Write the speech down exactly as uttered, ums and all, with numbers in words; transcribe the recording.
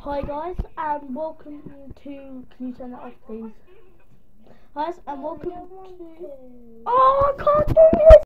Hi guys, and welcome to. Can you turn that off, please? Guys, and welcome to. Oh, I can't do this.